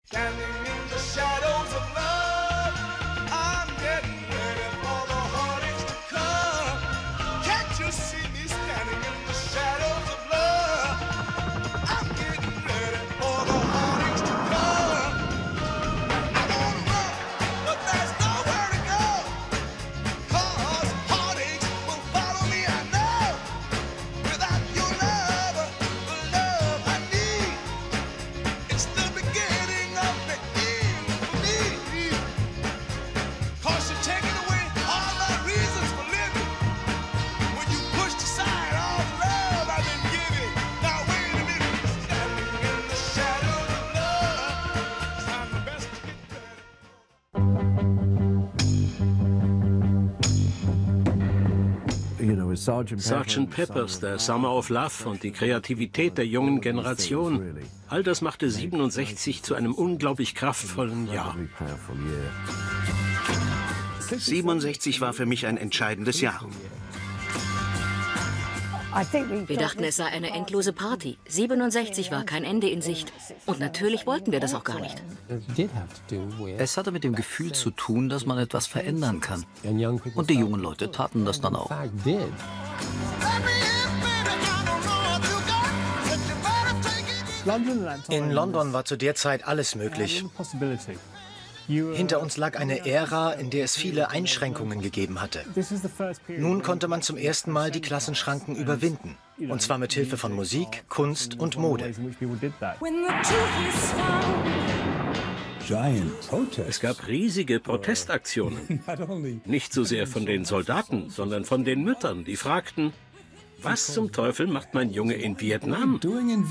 Sgt. Pepper's, der Summer of Love und die Kreativität der jungen Generation. All das machte 67 zu einem unglaublich kraftvollen Jahr. 67 war für mich ein entscheidendes Jahr. Wir dachten, es sei eine endlose Party. 67 war kein Ende in Sicht. Und natürlich wollten wir das auch gar nicht. Es hatte mit dem Gefühl zu tun, dass man etwas verändern kann. Und die jungen Leute taten das dann auch. In London war zu der Zeit alles möglich. Hinter uns lag eine Ära, in der es viele Einschränkungen gegeben hatte. Nun konnte man zum ersten Mal die Klassenschranken überwinden. Und zwar mit Hilfe von Musik, Kunst und Mode. Es gab riesige Protestaktionen. Nicht so sehr von den Soldaten, sondern von den Müttern, die fragten, was zum Teufel macht mein Junge in Vietnam?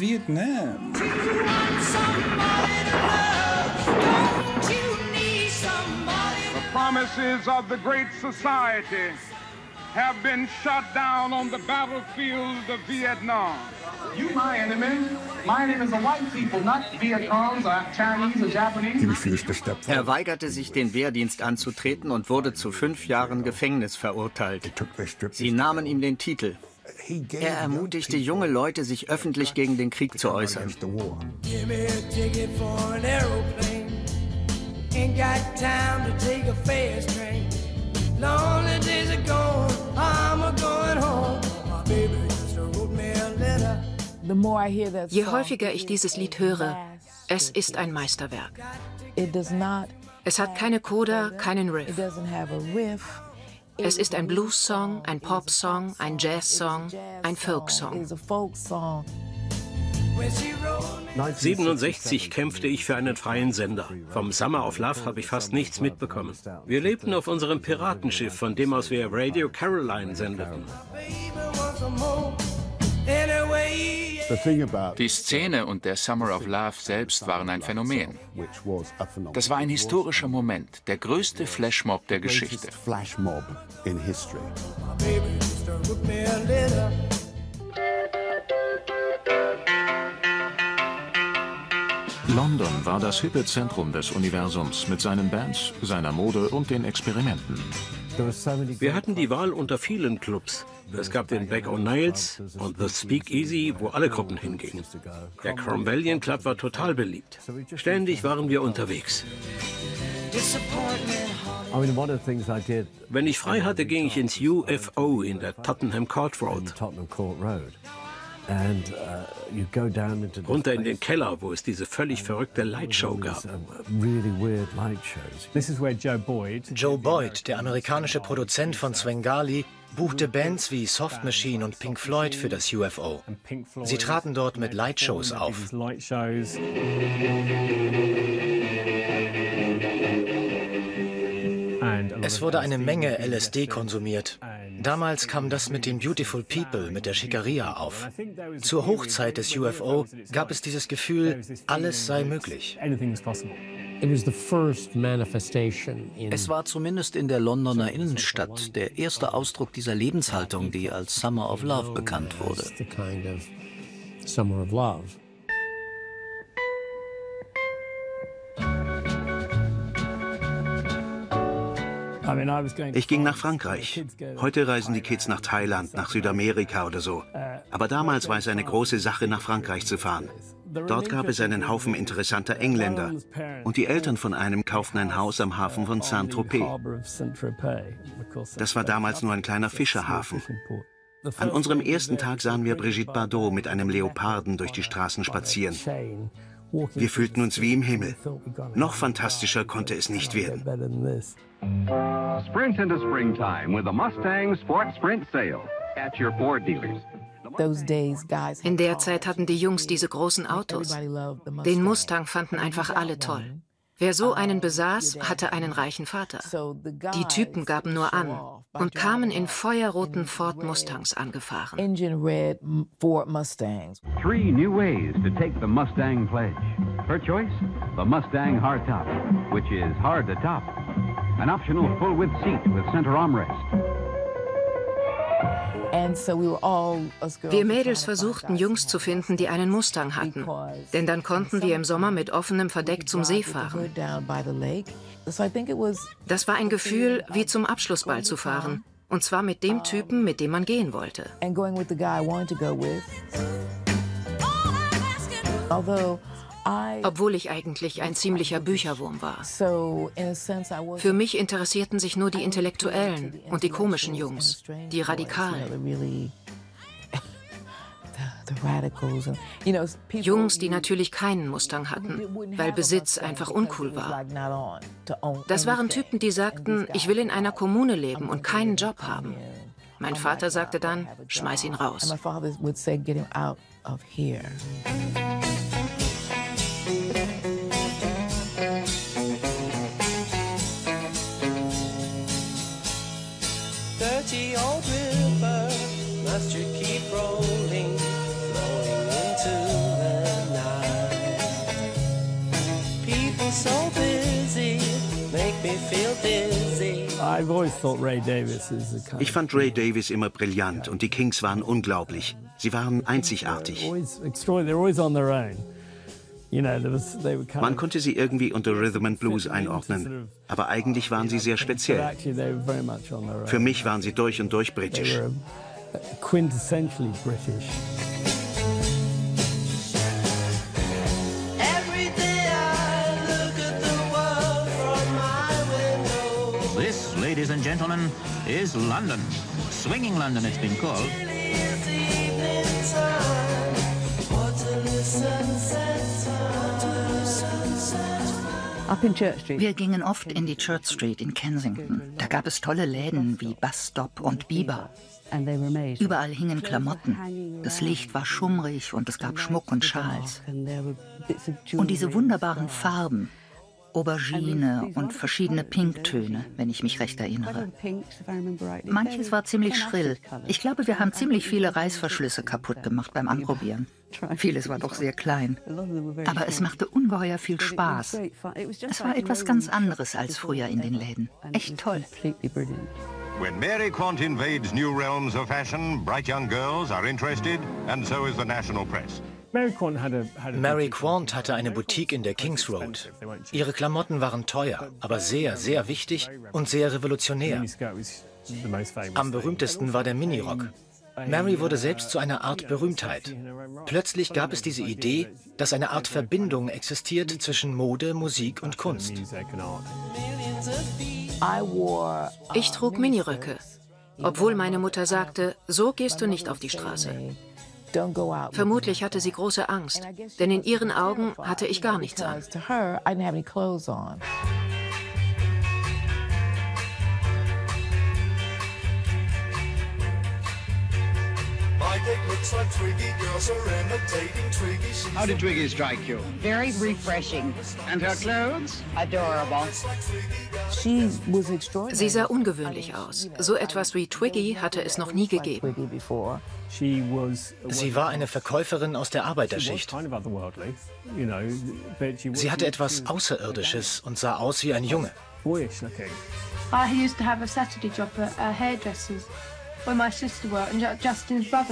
Promises of the Great Society have been shot down on the battlefield of Vietnam. You my enemy. My enemy is the white people, not Vietcongs or Chinese or Japanese. Er weigerte sich, den Wehrdienst anzutreten und wurde zu 5 Jahren Gefängnis verurteilt. Sie nahmen ihm den Titel. Er ermutigte junge Leute, sich öffentlich gegen den Krieg zu äußern. Ain't got time to take a fast train. Lonely days are gone, I'm a-going home. My baby just wrote me a letter. Je häufiger ich dieses Lied höre, es ist ein Meisterwerk. Es hat keine Coda, keinen Riff. Es ist ein Blues-Song, ein Pop-Song, ein Jazz-Song, ein Folk-Song. 67 kämpfte ich für einen freien Sender. Vom Summer of Love habe ich fast nichts mitbekommen. Wir lebten auf unserem Piratenschiff, von dem aus wir Radio Caroline sendeten. Die Szene und der Summer of Love selbst waren ein Phänomen. Das war ein historischer Moment, der größte Flashmob der Geschichte. London war das hippe Zentrum des Universums mit seinen Bands, seiner Mode und den Experimenten. Wir hatten die Wahl unter vielen Clubs. Es gab den Back O'Neills und The Speakeasy, wo alle Gruppen hingingen. Der Cromwellian Club war total beliebt. Ständig waren wir unterwegs. Wenn ich frei hatte, ging ich ins UFO in der Tottenham Court Road. Runter in den Keller, wo es diese völlig verrückte Lightshow gab. Joe Boyd, der amerikanische Produzent von Svengali, buchte Bands wie Soft Machine und Pink Floyd für das UFO. Sie traten dort mit Lightshows auf. Es wurde eine Menge LSD konsumiert. Damals kam das mit den Beautiful People, mit der Schickeria auf. Zur Hochzeit des UFO gab es dieses Gefühl, alles sei möglich. Es war zumindest in der Londoner Innenstadt der erste Ausdruck dieser Lebenshaltung, die als Summer of Love bekannt wurde. Ich ging nach Frankreich. Heute reisen die Kids nach Thailand, nach Südamerika oder so. Aber damals war es eine große Sache, nach Frankreich zu fahren. Dort gab es einen Haufen interessanter Engländer. Und die Eltern von einem kauften ein Haus am Hafen von Saint-Tropez. Das war damals nur ein kleiner Fischerhafen. An unserem ersten Tag sahen wir Brigitte Bardot mit einem Leoparden durch die Straßen spazieren. Wir fühlten uns wie im Himmel. Noch fantastischer konnte es nicht werden. Sprint into springtime with the Mustang Sport Sprint Sale at your Ford dealers. In der Zeit hatten die Jungs diese großen Autos. Den Mustang fanden einfach alle toll. Wer so einen besaß, hatte einen reichen Vater. Die Typen gaben nur an und kamen in feuerroten Ford Mustangs angefahren. 3 new ways to take the Mustang pledge. Her choice, the Mustang Hardtop, which is hard to top. An optional full-width seat with center armrest. Wir Mädels versuchten, Jungs zu finden, die einen Mustang hatten. Denn dann konnten wir im Sommer mit offenem Verdeck zum See fahren. Das war ein Gefühl, wie zum Abschlussball zu fahren. Und zwar mit dem Typen, mit dem man gehen wollte. Obwohl ich eigentlich ein ziemlicher Bücherwurm war. Für mich interessierten sich nur die Intellektuellen und die komischen Jungs, die Radikalen. Jungs, die natürlich keinen Mustang hatten, weil Besitz einfach uncool war. Das waren Typen, die sagten, ich will in einer Kommune leben und keinen Job haben. Mein Vater sagte dann, schmeiß ihn raus. 30 old river, must you keep rolling, flowing into the night. People so busy, make me feel dizzy. Ich fand Ray Davies immer brillant und die Kings waren unglaublich. Sie waren einzigartig. Man konnte sie irgendwie unter Rhythm and Blues einordnen, aber eigentlich waren sie sehr speziell. Für mich waren sie durch und durch britisch. This, ladies and gentlemen, is London. Swinging London, it's been called. Wir gingen oft in die Church Street in Kensington. Da gab es tolle Läden wie Bus Stop und Biber. Überall hingen Klamotten. Das Licht war schummrig und es gab Schmuck und Schals. Und diese wunderbaren Farben. Aubergine und verschiedene Pinktöne, wenn ich mich recht erinnere. Manches war ziemlich schrill. Ich glaube, wir haben ziemlich viele Reißverschlüsse kaputt gemacht beim Anprobieren. Vieles war doch sehr klein. Aber es machte ungeheuer viel Spaß. Es war etwas ganz anderes als früher in den Läden. Echt toll. When Mary Quant invades new realms of fashion, bright young girls are interested, and so is the national press. Mary Quant hatte eine Boutique in der Kings Road. Ihre Klamotten waren teuer, aber sehr, sehr wichtig und sehr revolutionär. Am berühmtesten war der Minirock. Mary wurde selbst zu einer Art Berühmtheit. Plötzlich gab es diese Idee, dass eine Art Verbindung existiert zwischen Mode, Musik und Kunst. Ich trug Miniröcke, obwohl meine Mutter sagte, so gehst du nicht auf die Straße. Vermutlich hatte sie große Angst, denn in ihren Augen hatte ich gar nichts an. How did Twiggy strike you? Very refreshing. And her clothes? Adorable. Sie sah ungewöhnlich aus. So etwas wie Twiggy hatte es noch nie gegeben. Sie war eine Verkäuferin aus der Arbeiterschicht. Sie hatte etwas Außerirdisches und sah aus wie ein Junge. I used to have a Saturday job at a hairdresser's where my sister worked and Justin's brother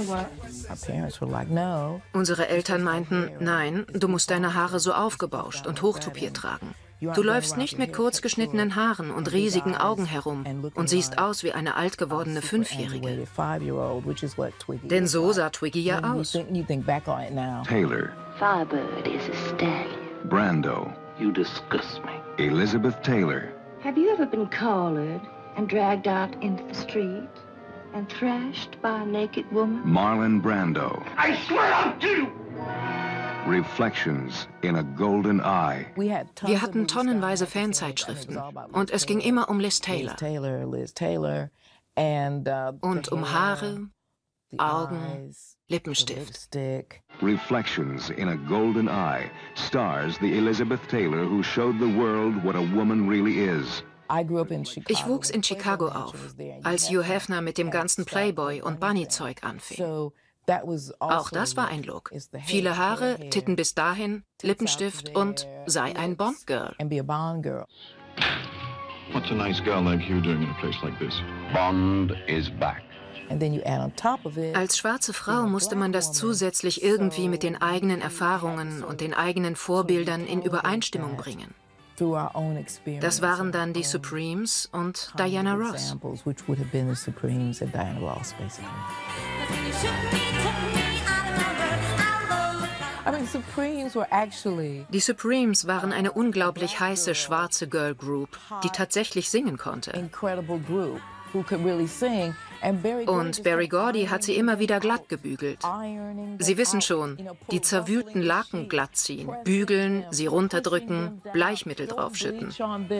worked. Unsere Eltern meinten, nein, du musst deine Haare so aufgebauscht und hochtopiert tragen. Du läufst nicht mit kurz geschnittenen Haaren und riesigen Augen herum und siehst aus wie eine alt gewordene 5-Jährige. Denn so sah Twiggy ja aus. Taylor. Firebird is a stallion. Brando. You disgust me. Elizabeth Taylor. Have you ever been collared and dragged out into the street and thrashed by a naked woman? Marlon Brando. I swear I'll do you! Reflections in a Golden Eye. Wir hatten tonnenweise Fanzeitschriften und es ging immer um Liz Taylor. Und um Haare, Augen, Lippenstift. Reflections in a Golden Eye stars the Elizabeth Taylor who showed the world what a woman really is. Ich wuchs in Chicago auf, als Hugh Hefner mit dem ganzen Playboy- und Bunny-Zeug anfing. Auch das war ein Look. Viele Haare, Titten bis dahin, Lippenstift und sei ein Bond-Girl. What's a nice girl like you doing in a place like this? Bond is back. Als schwarze Frau musste man das zusätzlich irgendwie mit den eigenen Erfahrungen und den eigenen Vorbildern in Übereinstimmung bringen. Das waren dann die Supremes und Diana Ross. Die Supremes waren eine unglaublich heiße schwarze Girl Group, die tatsächlich singen konnte. Und Berry Gordy hat sie immer wieder glatt gebügelt. Sie wissen schon, die zerwühlten Laken glatt ziehen, bügeln, sie runterdrücken, Bleichmittel draufschütten.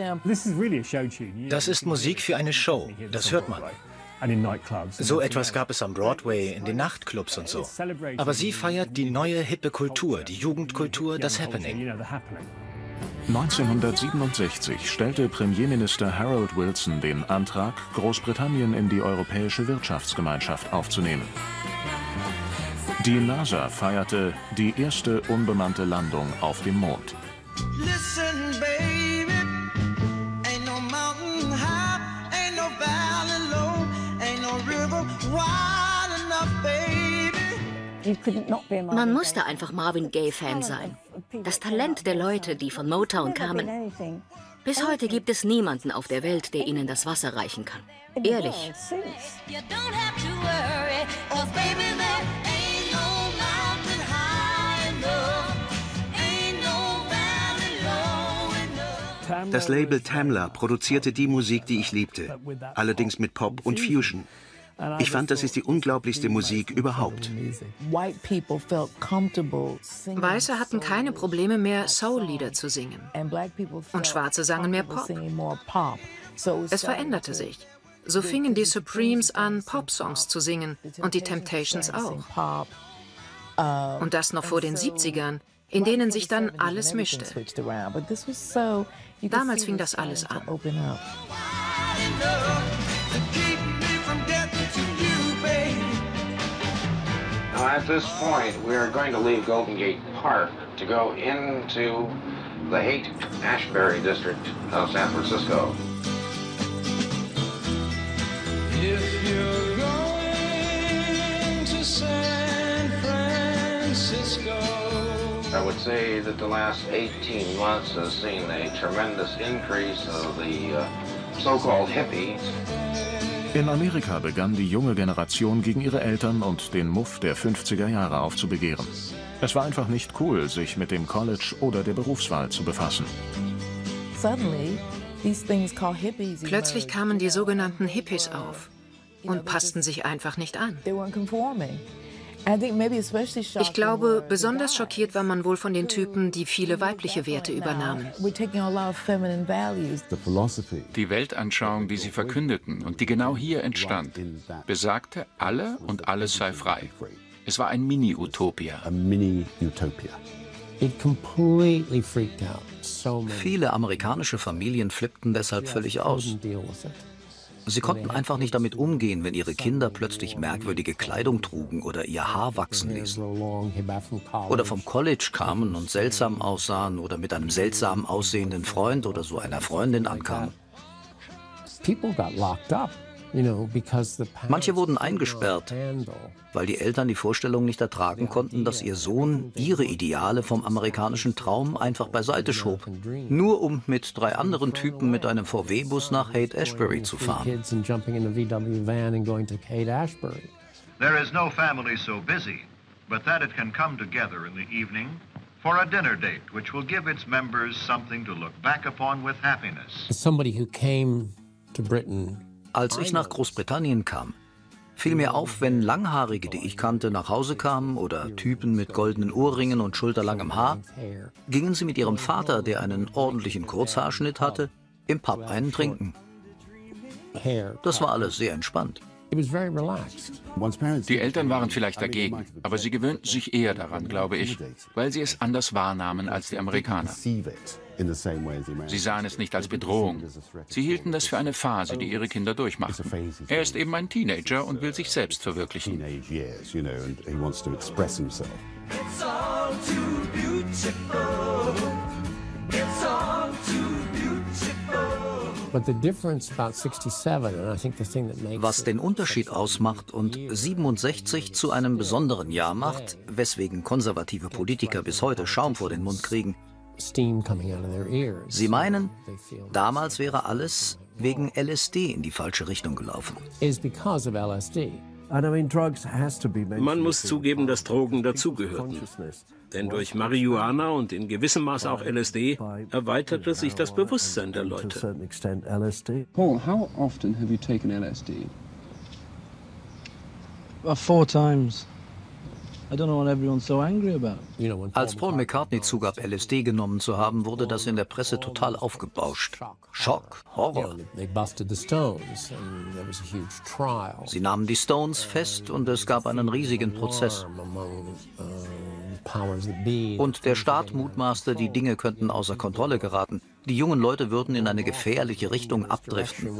Das ist Musik für eine Show, das hört man. So etwas gab es am Broadway, in den Nachtclubs und so. Aber sie feiert die neue hippe Kultur, die Jugendkultur, das Happening. 1967 stellte Premierminister Harold Wilson den Antrag, Großbritannien in die Europäische Wirtschaftsgemeinschaft aufzunehmen. Die NASA feierte die erste unbemannte Landung auf dem Mond. Listen, baby, ain't no mountain high, ain't no valley low, ain't no river wide enough, baby. Man musste einfach Marvin Gaye-Fan sein. Das Talent der Leute, die von Motown kamen. Bis heute gibt es niemanden auf der Welt, der ihnen das Wasser reichen kann. Ehrlich. Das Label Tamla produzierte die Musik, die ich liebte, allerdings mit Pop und Fusion. Ich fand, das ist die unglaublichste Musik überhaupt. Weiße hatten keine Probleme mehr, Soul-Lieder zu singen. Und Schwarze sangen mehr Pop. Es veränderte sich. So fingen die Supremes an, Pop-Songs zu singen und die Temptations auch. Und das noch vor den 70ern, in denen sich dann alles mischte. Damals fing das alles an. Now, at this point, we are going to leave Golden Gate Park to go into the Haight-Ashbury district of San Francisco. If you're going to San Francisco, I would say that the last 18 months has seen a tremendous increase of the so-called hippies. In Amerika begann die junge Generation gegen ihre Eltern und den Muff der 50er Jahre aufzubegehren. Es war einfach nicht cool, sich mit dem College oder der Berufswahl zu befassen. Plötzlich kamen die sogenannten Hippies auf und passten sich einfach nicht an. Ich glaube, besonders schockiert war man wohl von den Typen, die viele weibliche Werte übernahmen. Die Weltanschauung, die sie verkündeten und die genau hier entstand, besagte, alle und alles sei frei. Es war ein Mini-Utopia. Viele amerikanische Familien flippten deshalb völlig aus. Sie konnten einfach nicht damit umgehen, wenn ihre Kinder plötzlich merkwürdige Kleidung trugen oder ihr Haar wachsen ließen. Oder vom College kamen und seltsam aussahen oder mit einem seltsam aussehenden Freund oder so einer Freundin ankamen. Manche wurden eingesperrt, weil die Eltern die Vorstellung nicht ertragen konnten, dass ihr Sohn ihre Ideale vom amerikanischen Traum einfach beiseite schob, nur um mit 3 anderen Typen mit einem VW-Bus nach Haight-Ashbury zu fahren. There is no family so busy, but that it can come together in the evening for a dinner date, which will give its members something to look back upon with happiness. Als ich nach Großbritannien kam, fiel mir auf, wenn Langhaarige, die ich kannte, nach Hause kamen oder Typen mit goldenen Ohrringen und schulterlangem Haar, gingen sie mit ihrem Vater, der einen ordentlichen Kurzhaarschnitt hatte, im Pub einen trinken. Das war alles sehr entspannt. Die Eltern waren vielleicht dagegen, aber sie gewöhnten sich eher daran, glaube ich, weil sie es anders wahrnahmen als die Amerikaner. Sie sahen es nicht als Bedrohung. Sie hielten das für eine Phase, die ihre Kinder durchmachten. Er ist eben ein Teenager und will sich selbst verwirklichen. Was den Unterschied ausmacht und 67 zu einem besonderen Jahr macht, weswegen konservative Politiker bis heute Schaum vor den Mund kriegen. Sie meinen, damals wäre alles wegen LSD in die falsche Richtung gelaufen. Man muss zugeben, dass Drogen dazugehörten. Denn durch Marihuana und in gewissem Maß auch LSD erweiterte sich das Bewusstsein der Leute. Paul, how often have you taken LSD? 4 times. I don't know what everyone's so angry about. Als Paul McCartney zugab, LSD genommen zu haben, wurde das in der Presse total aufgebauscht. Schock, Horror. Sie nahmen die Stones fest und es gab einen riesigen Prozess. Und der Staat mutmaßte, die Dinge könnten außer Kontrolle geraten. Die jungen Leute würden in eine gefährliche Richtung abdriften.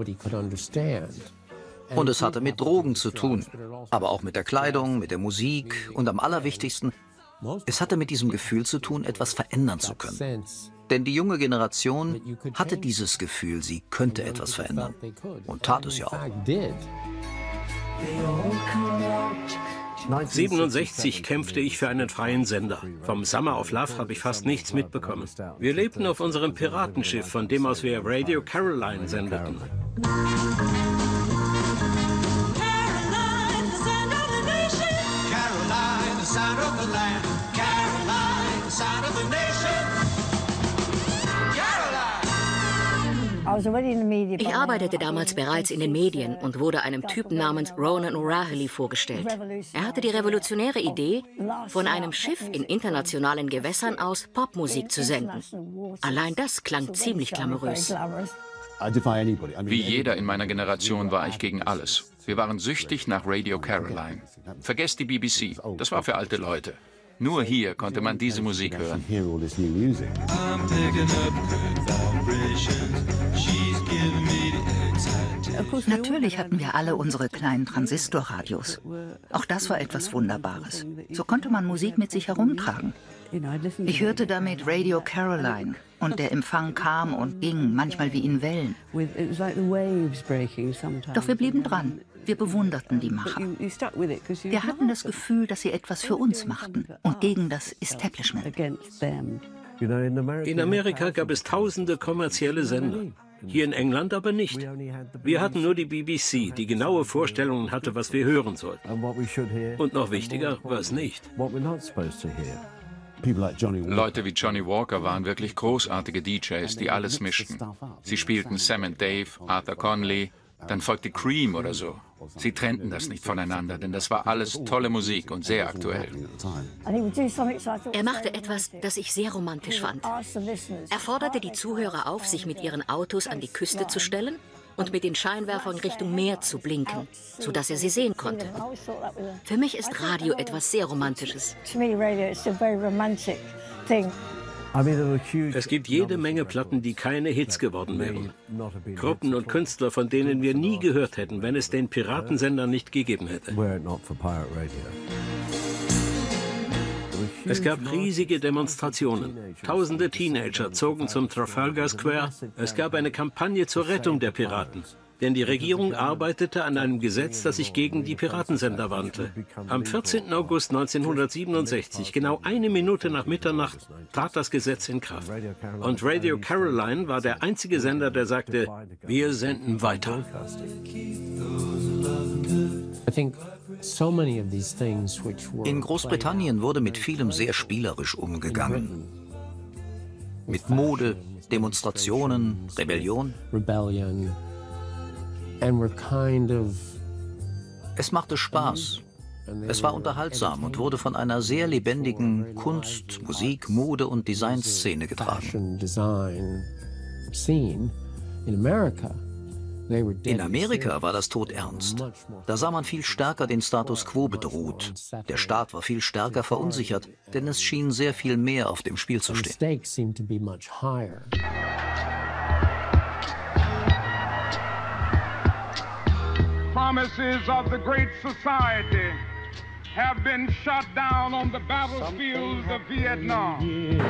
Und es hatte mit Drogen zu tun, aber auch mit der Kleidung, mit der Musik und am allerwichtigsten, es hatte mit diesem Gefühl zu tun, etwas verändern zu können. Denn die junge Generation hatte dieses Gefühl, sie könnte etwas verändern. Und tat es ja auch. 1967 kämpfte ich für einen freien Sender. Vom Summer of Love habe ich fast nichts mitbekommen. Wir lebten auf unserem Piratenschiff, von dem aus wir Radio Caroline sendeten. Ich arbeitete damals bereits in den Medien und wurde einem Typen namens Ronan O'Rahilly vorgestellt. Er hatte die revolutionäre Idee, von einem Schiff in internationalen Gewässern aus Popmusik zu senden. Allein das klang ziemlich glamourös. Wie jeder in meiner Generation war ich gegen alles. Wir waren süchtig nach Radio Caroline. Vergesst die BBC, das war für alte Leute. Nur hier konnte man diese Musik hören. Natürlich hatten wir alle unsere kleinen Transistorradios. Auch das war etwas Wunderbares. So konnte man Musik mit sich herumtragen. Ich hörte damit Radio Caroline und der Empfang kam und ging, manchmal wie in Wellen. Doch wir blieben dran. Wir bewunderten die Macher. Wir hatten das Gefühl, dass sie etwas für uns machten und gegen das Establishment. In Amerika gab es tausende kommerzielle Sender. Hier in England aber nicht. Wir hatten nur die BBC, die genaue Vorstellungen hatte, was wir hören sollten. Und noch wichtiger, was nicht. Leute wie Johnny Walker waren wirklich großartige DJs, die alles mischten. Sie spielten Sam and Dave, Arthur Conley, dann folgte Cream oder so. Sie trennten das nicht voneinander, denn das war alles tolle Musik und sehr aktuell. Er machte etwas, das ich sehr romantisch fand. Er forderte die Zuhörer auf, sich mit ihren Autos an die Küste zu stellen und mit den Scheinwerfern Richtung Meer zu blinken, sodass er sie sehen konnte. Für mich ist Radio etwas sehr Romantisches. Es gibt jede Menge Platten, die keine Hits geworden wären. Gruppen und Künstler, von denen wir nie gehört hätten, wenn es den Piratensender nicht gegeben hätte. Es gab riesige Demonstrationen. Tausende Teenager zogen zum Trafalgar Square. Es gab eine Kampagne zur Rettung der Piraten. Denn die Regierung arbeitete an einem Gesetz, das sich gegen die Piratensender wandte. Am 14. August 1967, genau 1 Minute nach Mitternacht, trat das Gesetz in Kraft. Und Radio Caroline war der einzige Sender, der sagte, wir senden weiter. In Großbritannien wurde mit vielem sehr spielerisch umgegangen. Mit Mode, Demonstrationen, Rebellion. Es machte Spaß. Es war unterhaltsam und wurde von einer sehr lebendigen Kunst-, Musik-, Mode- und Designszene getragen. In Amerika war das todernst. Da sah man viel stärker den Status quo bedroht. Der Staat war viel stärker verunsichert, denn es schien sehr viel mehr auf dem Spiel zu stehen. Promises of the great society have been shot down on the battlefields of Vietnam.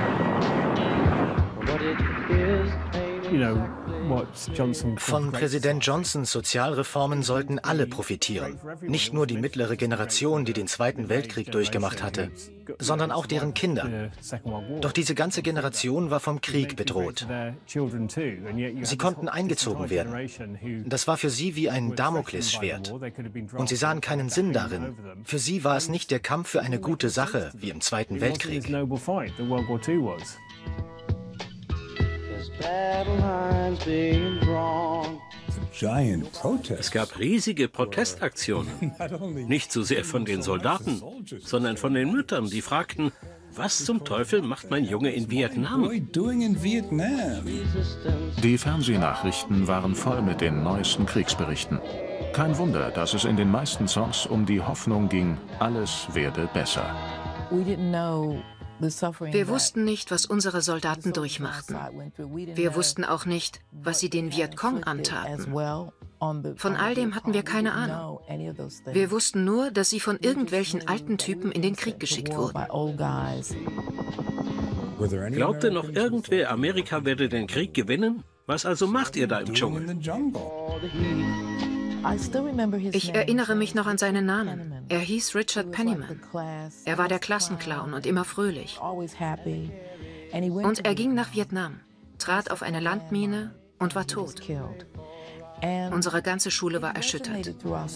Von Präsident Johnsons Sozialreformen sollten alle profitieren. Nicht nur die mittlere Generation, die den Zweiten Weltkrieg durchgemacht hatte, sondern auch deren Kinder. Doch diese ganze Generation war vom Krieg bedroht. Sie konnten eingezogen werden. Das war für sie wie ein Damoklesschwert. Und sie sahen keinen Sinn darin. Für sie war es nicht der Kampf für eine gute Sache, wie im Zweiten Weltkrieg. Es gab riesige Protestaktionen. Nicht so sehr von den Soldaten, sondern von den Müttern, die fragten, was zum Teufel macht mein Junge in Vietnam? Die Fernsehnachrichten waren voll mit den neuesten Kriegsberichten. Kein Wunder, dass es in den meisten Songs um die Hoffnung ging, alles werde besser. Wir wussten nicht, was unsere Soldaten durchmachten. Wir wussten auch nicht, was sie den Vietcong antaten. Von all dem hatten wir keine Ahnung. Wir wussten nur, dass sie von irgendwelchen alten Typen in den Krieg geschickt wurden. Glaubte noch irgendwer, Amerika werde den Krieg gewinnen? Was also macht ihr da im Dschungel? Ich erinnere mich noch an seinen Namen. Er hieß Richard Penniman. Er war der Klassenclown und immer fröhlich. Und er ging nach Vietnam, trat auf eine Landmine und war tot. Unsere ganze Schule war erschüttert.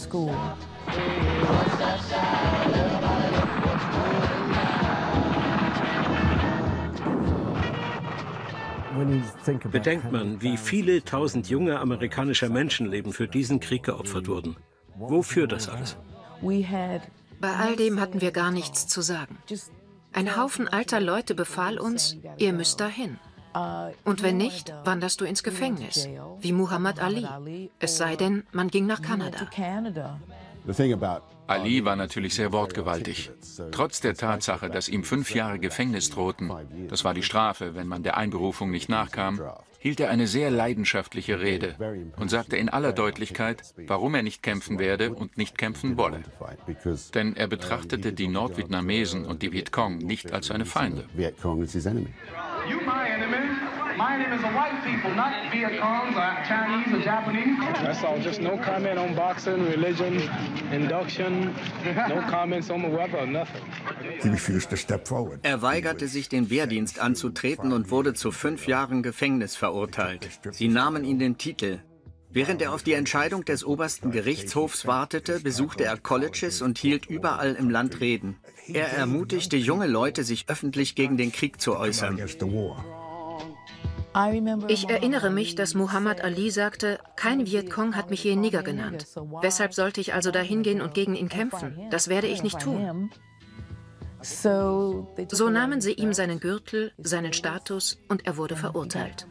Bedenkt man, wie viele tausend junge amerikanischer Menschenleben für diesen Krieg geopfert wurden. Wofür das alles? Bei all dem hatten wir gar nichts zu sagen. Ein Haufen alter Leute befahl uns, ihr müsst dahin. Und wenn nicht, wanderst du ins Gefängnis, wie Muhammad Ali. Es sei denn, man ging nach Kanada. Ali war natürlich sehr wortgewaltig. Trotz der Tatsache, dass ihm 5 Jahre Gefängnis drohten, das war die Strafe, wenn man der Einberufung nicht nachkam, hielt er eine sehr leidenschaftliche Rede und sagte in aller Deutlichkeit, warum er nicht kämpfen werde und nicht kämpfen wolle. Denn er betrachtete die Nordvietnamesen und die Vietcong nicht als seine Feinde. My name is the white people, not Vietcongs or Chinese or Japanese. That's all. Just no comment on boxing, religion, induction. No comments on the weather, nothing. Er weigerte sich, den Wehrdienst anzutreten und wurde zu 5 Jahren Gefängnis verurteilt. Sie nahmen ihm den Titel. Während er auf die Entscheidung des obersten Gerichtshofs wartete, besuchte er Colleges und hielt überall im Land Reden. Er ermutigte junge Leute, sich öffentlich gegen den Krieg zu äußern. Ich erinnere mich, dass Muhammad Ali sagte, kein Vietcong hat mich hier Nigger genannt. Weshalb sollte ich also dahin gehen und gegen ihn kämpfen? Das werde ich nicht tun. So nahmen sie ihm seinen Gürtel, seinen Status und er wurde verurteilt.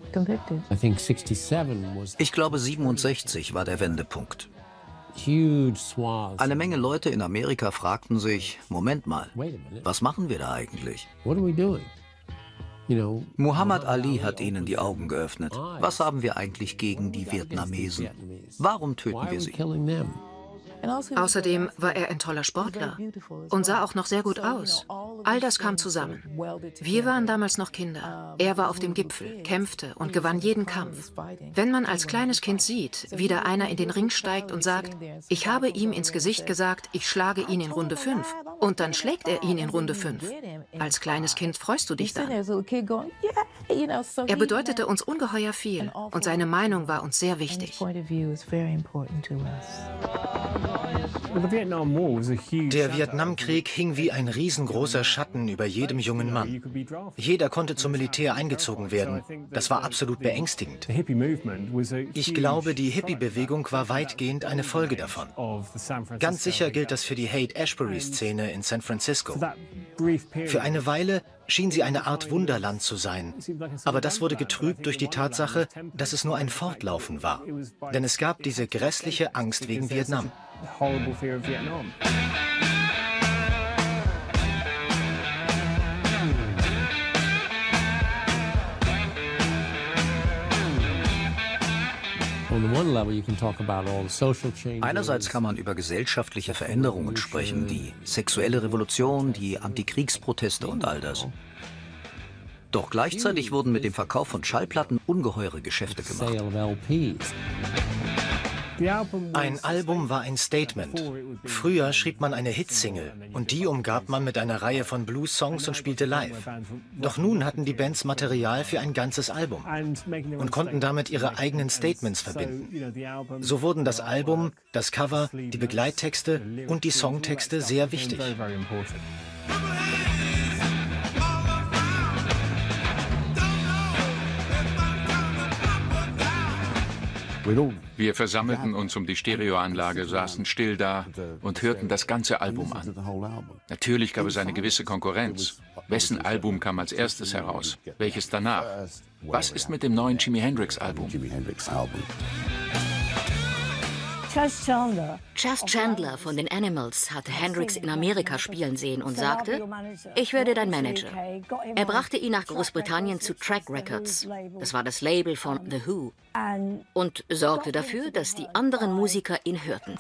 Ich glaube, 67 war der Wendepunkt. Eine Menge Leute in Amerika fragten sich, Moment mal, was machen wir da eigentlich? Muhammad Ali hat ihnen die Augen geöffnet. Was haben wir eigentlich gegen die Vietnamesen? Warum töten wir sie? Außerdem war er ein toller Sportler und sah auch noch sehr gut aus. All das kam zusammen. Wir waren damals noch Kinder. Er war auf dem Gipfel, kämpfte und gewann jeden Kampf. Wenn man als kleines Kind sieht, wie da einer in den Ring steigt und sagt, ich habe ihm ins Gesicht gesagt, ich schlage ihn in Runde 5. Und dann schlägt er ihn in Runde 5. Als kleines Kind freust du dich dann. Er bedeutete uns ungeheuer viel und seine Meinung war uns sehr wichtig. Der Vietnamkrieg hing wie ein riesengroßer Schatten über jedem jungen Mann. Jeder konnte zum Militär eingezogen werden. Das war absolut beängstigend. Ich glaube, die Hippie-Bewegung war weitgehend eine Folge davon. Ganz sicher gilt das für die Haight-Ashbury-Szene in San Francisco. Für eine Weile schien sie eine Art Wunderland zu sein. Aber das wurde getrübt durch die Tatsache, dass es nur ein Fortlaufen war. Denn es gab diese grässliche Angst wegen Vietnam. Einerseits kann man über gesellschaftliche Veränderungen sprechen, die sexuelle Revolution, die Antikriegsproteste und all das. Doch gleichzeitig wurden mit dem Verkauf von Schallplatten ungeheure Geschäfte gemacht. Ein Album war ein Statement. Früher schrieb man eine Hitsingle und die umgab man mit einer Reihe von Blues-Songs und spielte live. Doch nun hatten die Bands Material für ein ganzes Album und konnten damit ihre eigenen Statements verbinden. So wurden das Album, das Cover, die Begleittexte und die Songtexte sehr wichtig. Wir versammelten uns um die Stereoanlage, saßen still da und hörten das ganze Album an. Natürlich gab es eine gewisse Konkurrenz. Wessen Album kam als erstes heraus? Welches danach? Was ist mit dem neuen Jimi Hendrix-Album? Chas Chandler von den Animals hatte Hendrix in Amerika spielen sehen und sagte, ich werde dein Manager. Er brachte ihn nach Großbritannien zu Track Records, das war das Label von The Who, und sorgte dafür, dass die anderen Musiker ihn hörten.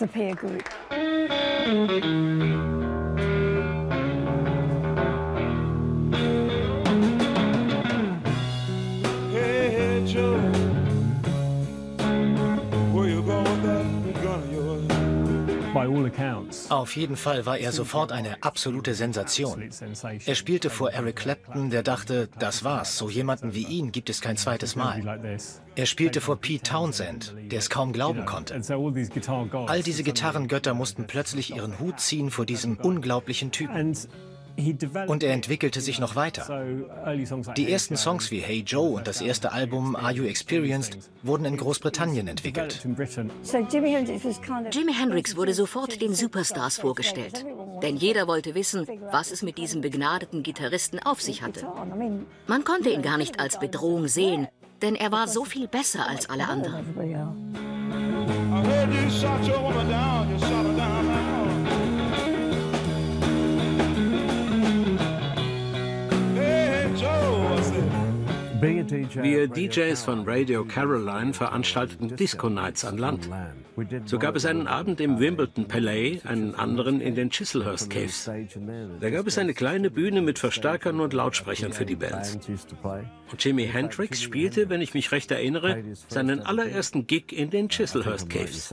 Auf jeden Fall war er sofort eine absolute Sensation. Er spielte vor Eric Clapton, der dachte, das war's, so jemanden wie ihn gibt es kein zweites Mal. Er spielte vor Pete Townsend, der es kaum glauben konnte. All diese Gitarrengötter mussten plötzlich ihren Hut ziehen vor diesem unglaublichen Typen. Und er entwickelte sich noch weiter. Die ersten Songs wie Hey Joe und das erste Album Are You Experienced wurden in Großbritannien entwickelt. Jimi Hendrix wurde sofort den Superstars vorgestellt. Denn jeder wollte wissen, was es mit diesem begnadeten Gitarristen auf sich hatte. Man konnte ihn gar nicht als Bedrohung sehen, denn er war so viel besser als alle anderen. Wir DJs von Radio Caroline veranstalteten Disco-Nights an Land. So gab es einen Abend im Wimbledon Palais, einen anderen in den Chislehurst Caves. Da gab es eine kleine Bühne mit Verstärkern und Lautsprechern für die Bands. Und Jimi Hendrix spielte, wenn ich mich recht erinnere, seinen allerersten Gig in den Chislehurst Caves.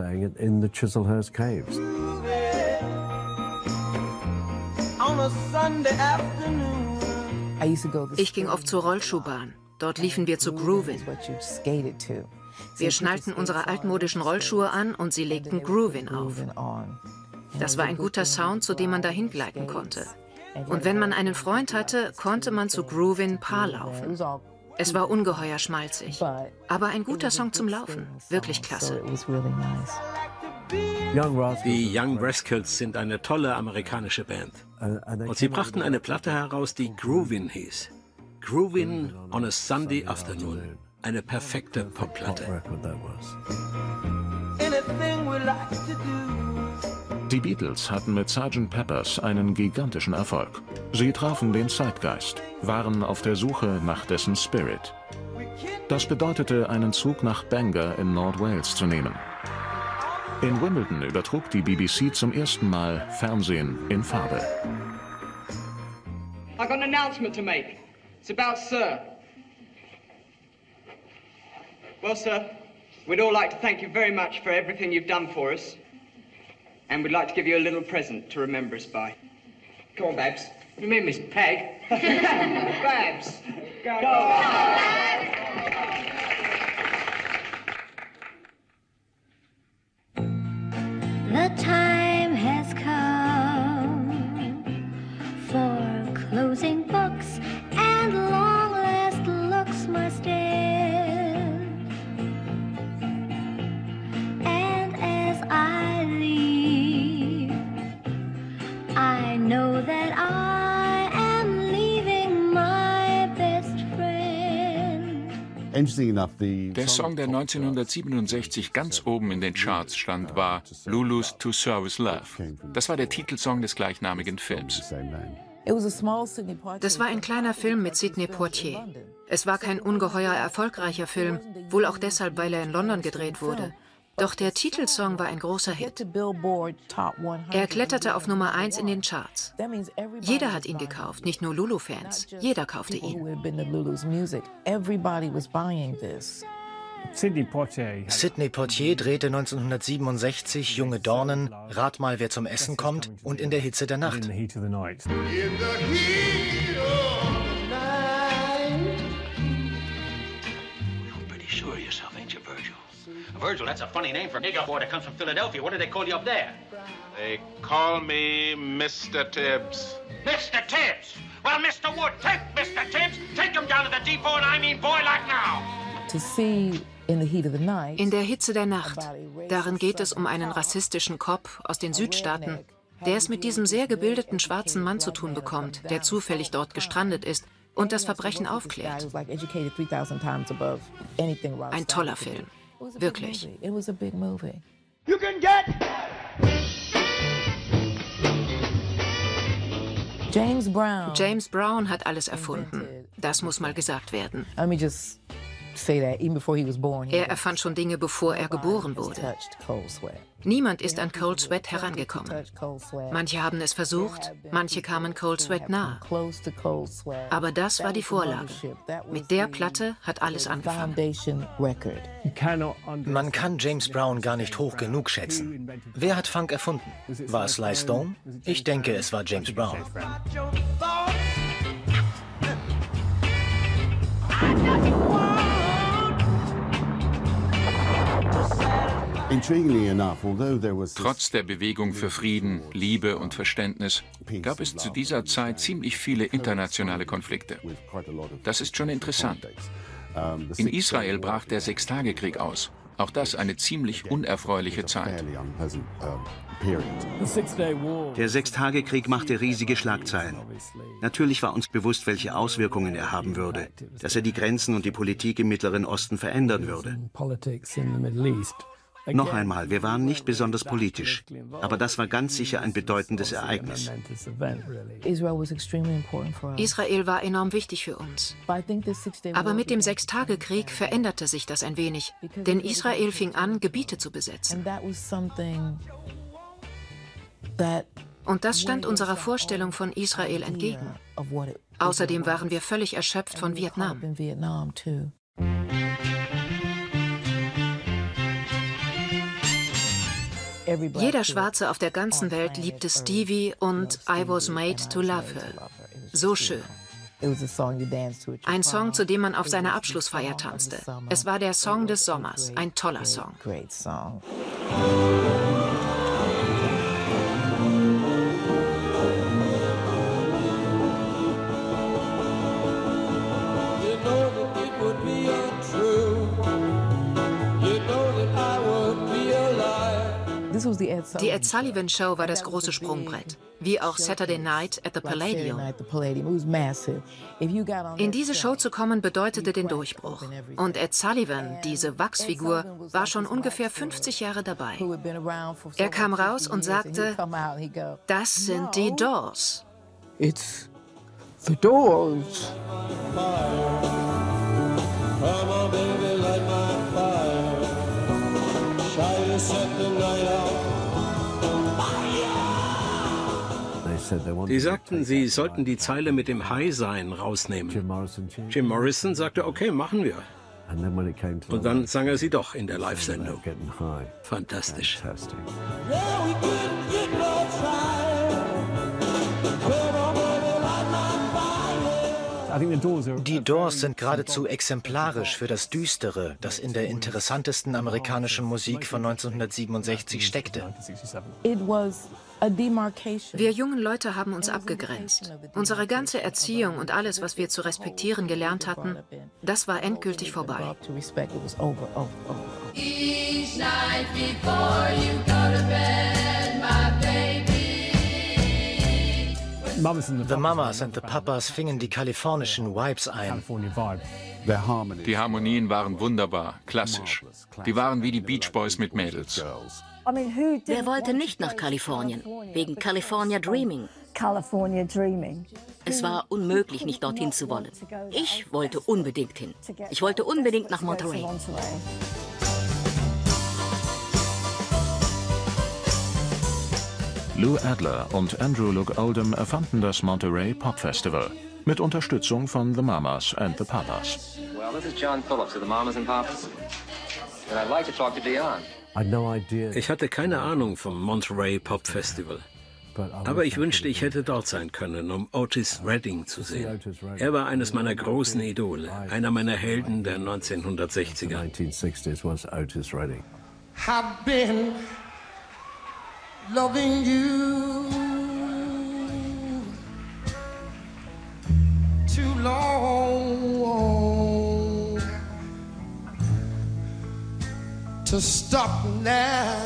Ich ging oft zur Rollschuhbahn. Dort liefen wir zu Groovin. Wir schnallten unsere altmodischen Rollschuhe an und sie legten Groovin auf. Das war ein guter Sound, zu dem man dahin gleiten konnte. Und wenn man einen Freund hatte, konnte man zu Groovin Paar laufen. Es war ungeheuer schmalzig, aber ein guter Song zum Laufen. Wirklich klasse. Die Young Rascals sind eine tolle amerikanische Band. Und sie brachten eine Platte heraus, die Groovin hieß. Groovin on a Sunday Afternoon. Eine perfekte Popplatte. Die Beatles hatten mit Sgt. Peppers einen gigantischen Erfolg. Sie trafen den Zeitgeist, waren auf der Suche nach dessen Spirit. Das bedeutete, einen Zug nach Bangor in Nordwales zu nehmen. In Wimbledon übertrug die BBC zum ersten Mal Fernsehen in Farbe. announcement to make. It's about Sir. Well, sir, we'd all like to thank you very much for everything you've done for us. And we'd like to give you a little present to remember us by. Come on, Babs. You mean Miss Peg? Babs. Go. The time has come for closing books, and long last looks must end. And as I leave, I know that I am leaving my best friend. Der Song, der 1967 ganz oben in den Charts stand, war Lulu's To Service Love. Das war der Titelsong des gleichnamigen Films. Das war ein kleiner Film mit Sidney Poitier. Es war kein ungeheuer erfolgreicher Film, wohl auch deshalb, weil er in London gedreht wurde. Doch der Titelsong war ein großer Hit. Er kletterte auf Nummer 1 in den Charts. Jeder hat ihn gekauft, nicht nur Lulu-Fans. Jeder kaufte ihn. Sidney Poitier drehte 1967 Junge Dornen, Rat mal, wer zum Essen kommt und In der Hitze der Nacht. Virgil, that's a funny name for a nigger boy that comes from Philadelphia. What do they call you up there? They call me Mr. Tibbs. Mr. Tibbs! Well, Mr. Wood, take Mr. Tibbs, take him down to the depot, and I mean boy like now. In der Hitze der Nacht. Darin geht es um einen rassistischen Cop aus den Südstaaten, der es mit diesem sehr gebildeten schwarzen Mann zu tun bekommt, der zufällig dort gestrandet ist und das Verbrechen aufklärt. Ein toller Film. Wirklich. You can get James Brown hat alles erfunden. Das muss mal gesagt werden. Er erfand schon Dinge, bevor er geboren wurde. Niemand ist an Cold Sweat herangekommen. Manche haben es versucht, manche kamen Cold Sweat nah. Aber das war die Vorlage. Mit der Platte hat alles angefangen. Man kann James Brown gar nicht hoch genug schätzen. Wer hat Funk erfunden? War es Sly Stone? Ich denke, es war James Brown. Trotz der Bewegung für Frieden, Liebe und Verständnis gab es zu dieser Zeit ziemlich viele internationale Konflikte. Das ist schon interessant. In Israel brach der Sechstagekrieg aus. Auch das eine ziemlich unerfreuliche Zeit. Der Sechstagekrieg machte riesige Schlagzeilen. Natürlich war uns bewusst, welche Auswirkungen er haben würde, dass er die Grenzen und die Politik im Mittleren Osten verändern würde. Noch einmal, wir waren nicht besonders politisch, aber das war ganz sicher ein bedeutendes Ereignis. Israel war enorm wichtig für uns. Aber mit dem Sechstagekrieg veränderte sich das ein wenig, denn Israel fing an, Gebiete zu besetzen. Und das stand unserer Vorstellung von Israel entgegen. Außerdem waren wir völlig erschöpft von Vietnam. Jeder Schwarze auf der ganzen Welt liebte Stevie und I Was Made to Love Her. So schön. Ein Song, zu dem man auf seiner Abschlussfeier tanzte. Es war der Song des Sommers. Ein toller Song. Die Ed Sullivan Show war das große Sprungbrett, wie auch Saturday Night at the Palladium. In diese Show zu kommen bedeutete den Durchbruch. Und Ed Sullivan, diese Wachsfigur, war schon ungefähr 50 Jahre dabei. Er kam raus und sagte, das sind die Doors. It's the Doors. Come on, baby, light my fire. Try to set the night out. Die sagten, sie sollten die Zeile mit dem High-Sein rausnehmen. Jim Morrison sagte, okay, machen wir. Und dann sang er sie doch in der Live-Sendung. Fantastisch. Die Doors sind geradezu exemplarisch für das Düstere, das in der interessantesten amerikanischen Musik von 1967 steckte. Wir jungen Leute haben uns abgegrenzt. Unsere ganze Erziehung und alles, was wir zu respektieren gelernt hatten, das war endgültig vorbei. Each night before you go to bed, my baby. The Mamas and the Papas fingen die kalifornischen Vibes ein. Die Harmonien waren wunderbar, klassisch. Die waren wie die Beach Boys mit Mädels. Wer wollte nicht nach Kalifornien? Wegen California Dreaming. Es war unmöglich, nicht dorthin zu wollen. Ich wollte unbedingt hin. Ich wollte unbedingt nach Monterey. Lou Adler und Andrew Loog Oldham erfanden das Monterey Pop Festival mit Unterstützung von The Mamas and the Papas. Well, this is John Phillips of the Mamas and Papas. And I'd like to talk to Dion. Ich hatte keine Ahnung vom Monterey Pop Festival. Aber ich wünschte, ich hätte dort sein können, um Otis Redding zu sehen. Er war eines meiner großen Idole, einer meiner Helden der 1960er. I've been loving you too long to stop now.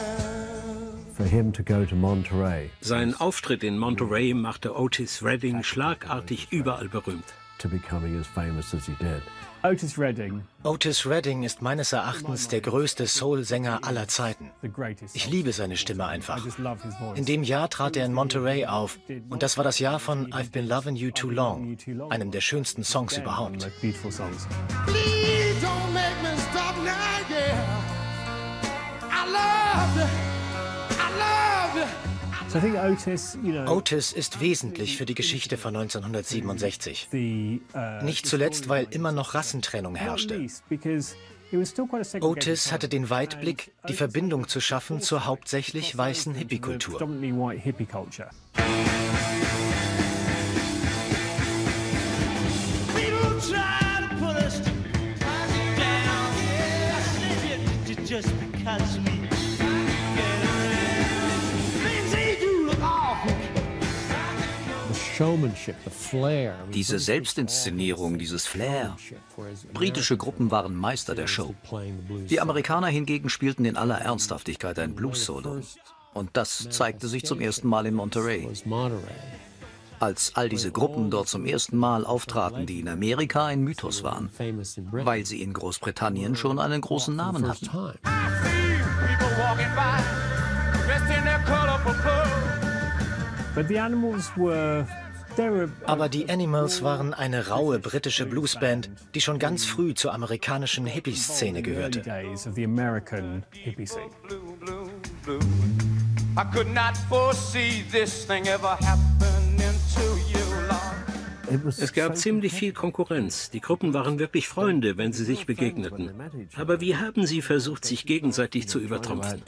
Sein Auftritt in Monterey machte Otis Redding schlagartig überall berühmt. Otis Redding ist meines Erachtens der größte Soul-Sänger aller Zeiten. Ich liebe seine Stimme einfach. In dem Jahr trat er in Monterey auf und das war das Jahr von I've Been Loving You Too Long, einem der schönsten Songs überhaupt. Please don't make me stop now, yeah. I love you. Otis ist wesentlich für die Geschichte von 1967. Nicht zuletzt, weil immer noch Rassentrennung herrschte. Otis hatte den Weitblick, die Verbindung zu schaffen zur hauptsächlich weißen Hippie-Kultur. Diese Selbstinszenierung, dieses Flair. Britische Gruppen waren Meister der Show. Die Amerikaner hingegen spielten in aller Ernsthaftigkeit ein Blues-Solo. Und das zeigte sich zum ersten Mal in Monterey. Als all diese Gruppen dort zum ersten Mal auftraten, die in Amerika ein Mythos waren, weil sie in Großbritannien schon einen großen Namen hatten. Aber die Animals waren eine raue britische Bluesband, die schon ganz früh zur amerikanischen Hippie-Szene gehörte. I could not foresee this thing ever happening to you, Lord. Es gab ziemlich viel Konkurrenz. Die Gruppen waren wirklich Freunde, wenn sie sich begegneten. Aber wie haben sie versucht, sich gegenseitig zu übertrumpfen?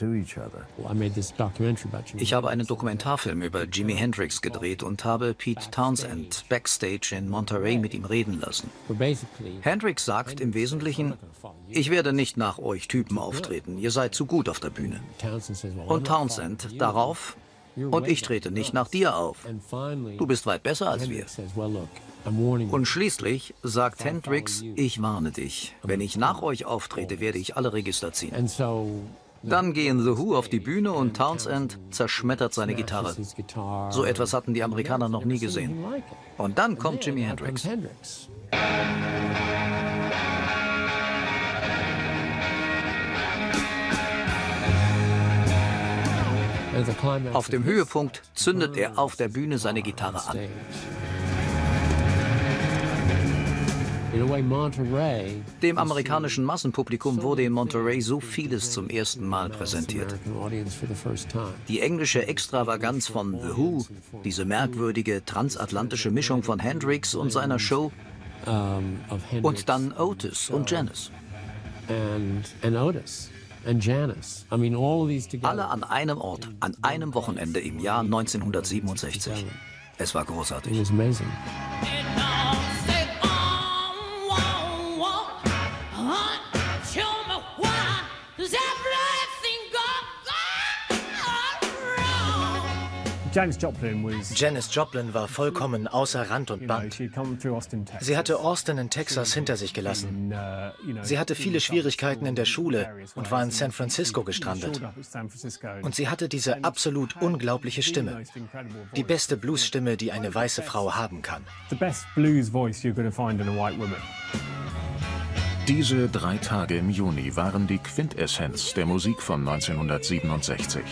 Ich habe einen Dokumentarfilm über Jimi Hendrix gedreht und habe Pete Townshend backstage in Monterey mit ihm reden lassen. Hendrix sagt im Wesentlichen, ich werde nicht nach euch Typen auftreten, ihr seid zu gut auf der Bühne. Und Townshend darauf, und ich trete nicht nach dir auf. Du bist weit besser als wir. Und schließlich sagt Hendrix, ich warne dich. Wenn ich nach euch auftrete, werde ich alle Register ziehen. Dann gehen The Who auf die Bühne und Townshend zerschmettert seine Gitarre. So etwas hatten die Amerikaner noch nie gesehen. Und dann kommt Jimi Hendrix. Auf dem Höhepunkt zündet er auf der Bühne seine Gitarre an. Dem amerikanischen Massenpublikum wurde in Monterey so vieles zum ersten Mal präsentiert. Die englische Extravaganz von The Who, diese merkwürdige transatlantische Mischung von Hendrix und seiner Show, und dann Otis und Janis. Alle an einem Ort, an einem Wochenende im Jahr 1967. Es war großartig. Janis Joplin war vollkommen außer Rand und Band. Sie hatte Austin in Texas hinter sich gelassen. Sie hatte viele Schwierigkeiten in der Schule und war in San Francisco gestrandet. Und sie hatte diese absolut unglaubliche Stimme. Die beste Bluesstimme, die eine weiße Frau haben kann. Diese 3 Tage im Juni waren die Quintessenz der Musik von 1967.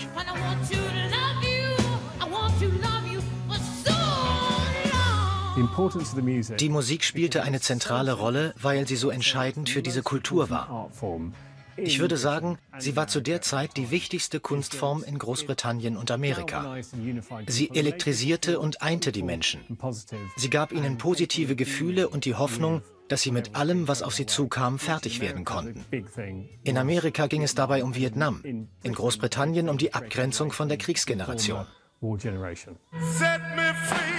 Die Musik spielte eine zentrale Rolle, weil sie so entscheidend für diese Kultur war. Ich würde sagen, sie war zu der Zeit die wichtigste Kunstform in Großbritannien und Amerika. Sie elektrisierte und einte die Menschen. Sie gab ihnen positive Gefühle und die Hoffnung, dass sie mit allem, was auf sie zukam, fertig werden konnten. In Amerika ging es dabei um Vietnam, in Großbritannien um die Abgrenzung von der Kriegsgeneration. Set me free.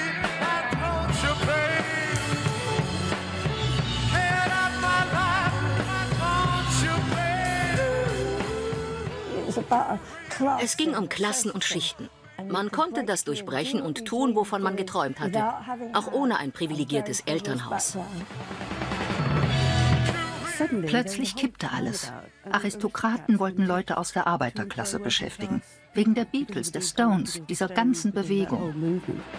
Es ging um Klassen und Schichten. Man konnte das durchbrechen und tun, wovon man geträumt hatte, auch ohne ein privilegiertes Elternhaus. Plötzlich kippte alles. Aristokraten wollten Leute aus der Arbeiterklasse beschäftigen. Wegen der Beatles, der Stones, dieser ganzen Bewegung.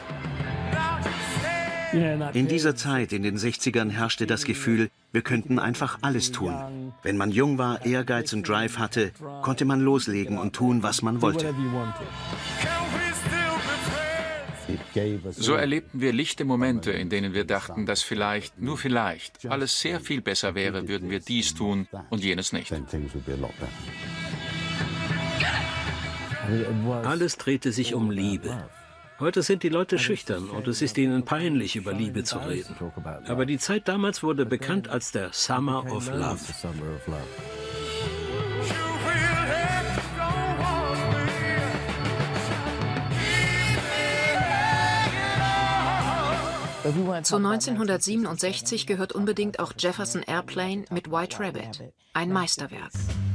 In dieser Zeit, in den 60ern, herrschte das Gefühl, wir könnten einfach alles tun. Wenn man jung war, Ehrgeiz und Drive hatte, konnte man loslegen und tun, was man wollte. So erlebten wir lichte Momente, in denen wir dachten, dass vielleicht, nur vielleicht, alles sehr viel besser wäre, würden wir dies tun und jenes nicht. Alles drehte sich um Liebe. Heute sind die Leute schüchtern und es ist ihnen peinlich, über Liebe zu reden. Aber die Zeit damals wurde bekannt als der Summer of Love. Zu 1967 gehört unbedingt auch Jefferson Airplane mit White Rabbit, ein Meisterwerk.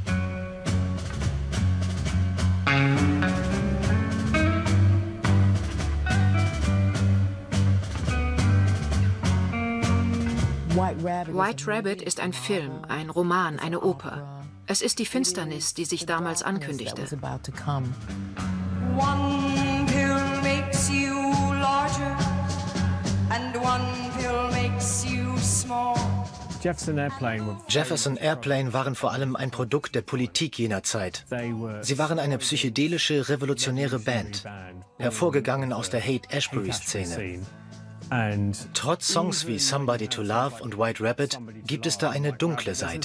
White Rabbit ist ein Film, ein Roman, eine Oper. Es ist die Finsternis, die sich damals ankündigte. One pill makes you larger and one pill makes you small. Jefferson Airplane waren vor allem ein Produkt der Politik jener Zeit. Sie waren eine psychedelische, revolutionäre Band, hervorgegangen aus der Haight-Ashbury-Szene. Trotz Songs wie Somebody to Love und White Rabbit gibt es da eine dunkle Seite.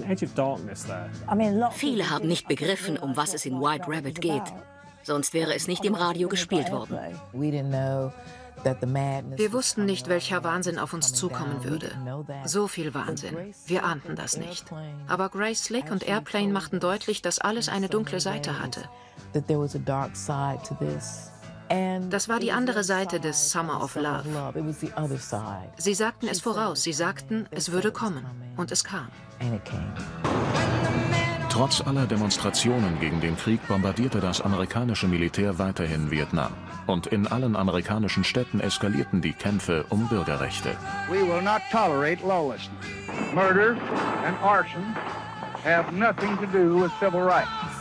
Viele haben nicht begriffen, um was es in White Rabbit geht. Sonst wäre es nicht im Radio gespielt worden. Wir wussten nicht, welcher Wahnsinn auf uns zukommen würde. So viel Wahnsinn. Wir ahnten das nicht. Aber Grace Slick und Airplane machten deutlich, dass alles eine dunkle Seite hatte. Das war die andere Seite des Summer of Love. Sie sagten es voraus. Sie sagten, es würde kommen. Und es kam. Trotz aller Demonstrationen gegen den Krieg bombardierte das amerikanische Militär weiterhin Vietnam. Und in allen amerikanischen Städten eskalierten die Kämpfe um Bürgerrechte. We will not tolerate lawlessness. Murder and arson have nothing to do with civil rights.